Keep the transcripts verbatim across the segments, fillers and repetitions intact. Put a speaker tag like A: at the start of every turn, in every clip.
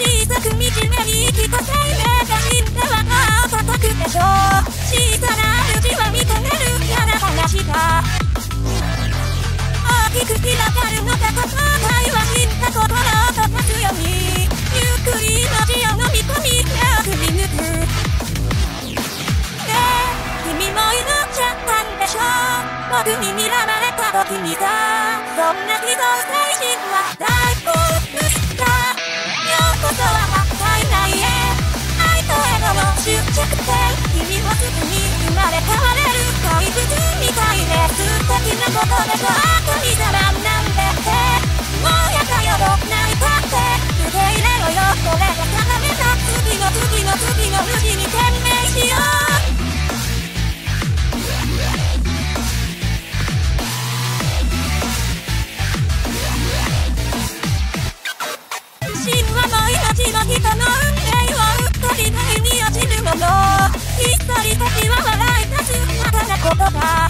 A: 小さく惨めに生きた生命が死んだ罠を叩くでしょう。小さな主は認める嫌な話が大きく開かるのだと後悔は死んだ心を溶かすようにゆっくり文字を飲み込み目をくり抜く。ねえ君も祈っちゃったんでしょう。僕に睨まれた時にさ、そんな人精神は大好物だ。ようこそはったいないへ愛とエゴの終着点。君もすぐに生まれ変われる怪物みたいで素敵なことでしょ。神様なんでってもうやだよどないかって受け入れろよ。これで定めた次の次の次の無事に懸命しよう。命の人の運命をうっかり台に落ちるもの。ひっそり時は笑い出すただな言葉。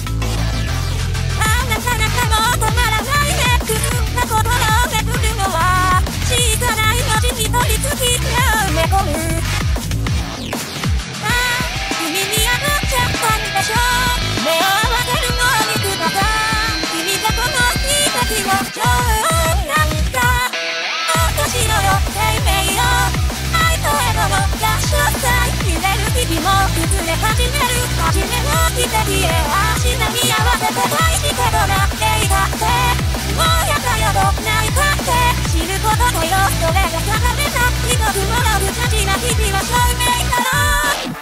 A: あなたなかも止まらないね。くすんだ心を巡るのは小さな命に取り付き目を埋め込む。ああ君に当たっちゃったんでしょう。目を合わせるのにください。君がこの奇跡の女王なんだ。しろよ生命よ愛とエゴの合唱祭。揺れる日々も崩れ始める初めの奇跡へ足並み合わせて大事けどなっていたってもうやだよどないかって知ることだよ。それが定めたひどくもろ無茶な日々は証明だろう。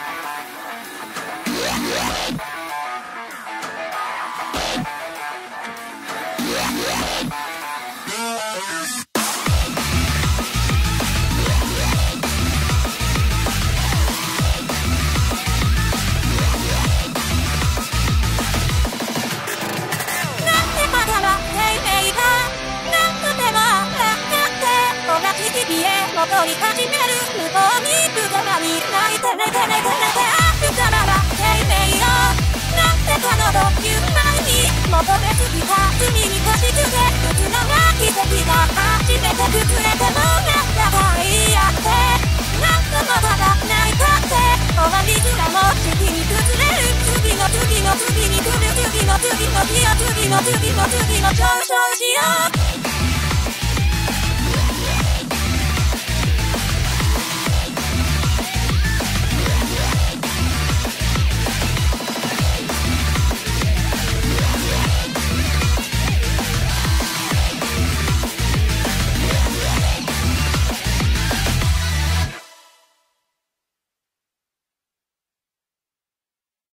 A: 戻り始める向こうに行く側に泣いて泣いて泣いて泣いてあるからは生命よなんてかのどいう前に求めすぎた罪に腰つけ打つのが奇跡が初めて崩れてもなんだか言い合ってなんともただ泣いたって終わりすらも次に崩れる次の次の次に来る次の次の日を次の次の次の上昇しよう。